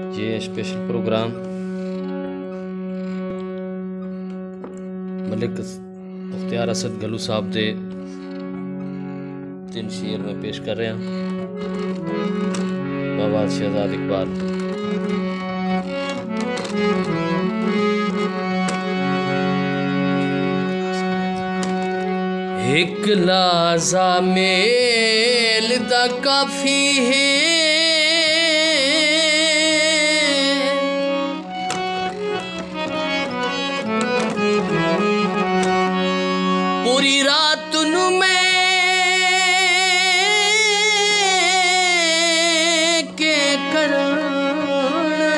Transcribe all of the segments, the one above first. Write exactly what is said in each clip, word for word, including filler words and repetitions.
ये special program Malik Mukhtiar Asad Galu साहब दे तीन शेर में पेश कर रहे हैं। बाबा शहजाद इकबाल। एक लाजा मेल दा काफी है, पूरी रात नू मैं के करना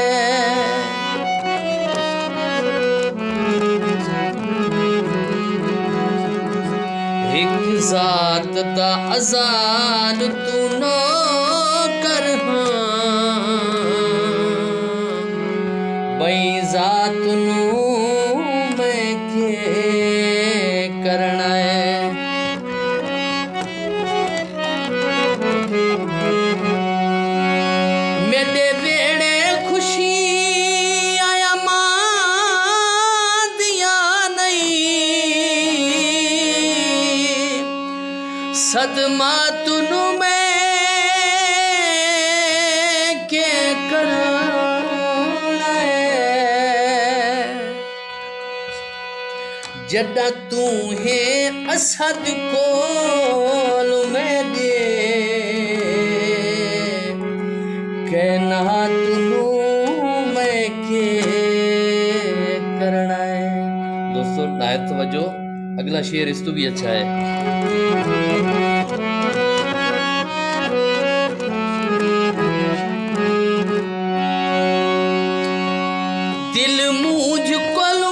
एक जात दा अजान तू न कर बई जात नू मैं के करना है। मेरे वेड़े खुशी आया मां दिया नहीं, सदमा तुनु मैं के करना है। जदा तू है असद कोल मैं दे कहना तुनु मैं के करना है। दोस्तों नायत तवज्जो, अगला शेर इस तो भी अच्छा है। दिल मुझ कोलू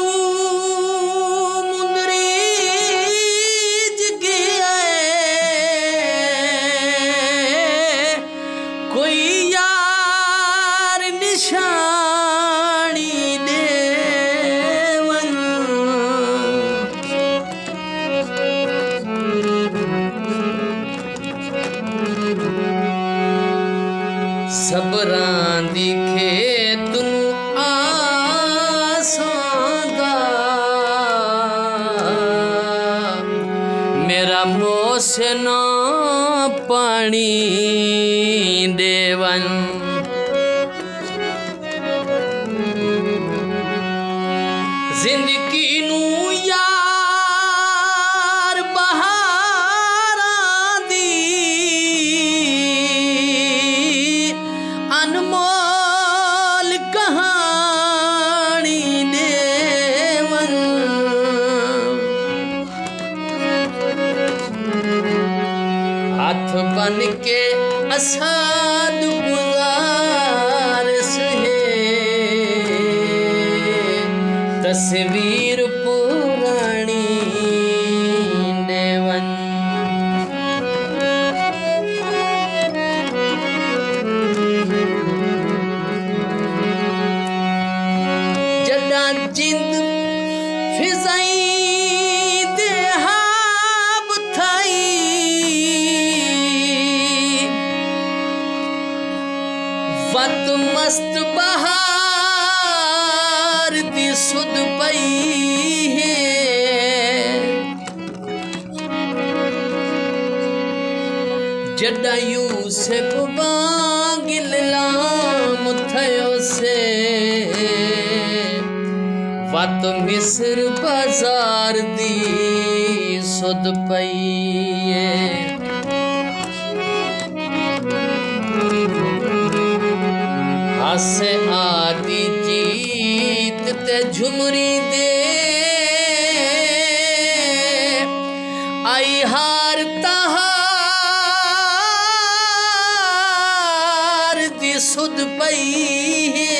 सबरां दिखे तू आसांदा, मेरा मोह से ना पानी देवन। जिंदगी नू यार बहारां दी अनमोल कहानी देवन। हाथ बन के असाद गुजारिश है, तस्वीर पुरानी देवन। जदा जिंद फिजाई दे हाब थाई, वत मस्त बहार दी सुध पई है। जदा यूसुफ वांगिल लाम थयो से, वत मिस्र बाजार दी सुध पई है। हासे आदि जीत ते झुमरी दे आई हार तहार दी सुध पई है।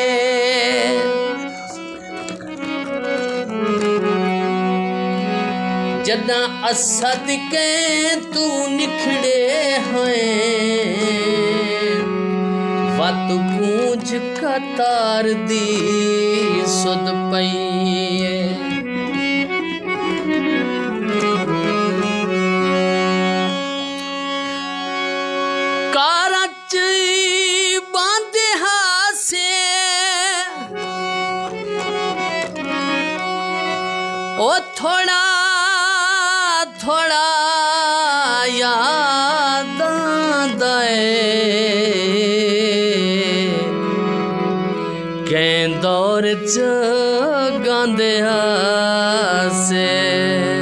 जदा असद के तू निखड़े हैं, वत पूंछ कतार दी सुध पई है। कारच बांधे हाथ ओ थोड़ा थोड़ा याद आए कैं दौर च गांदे हासे।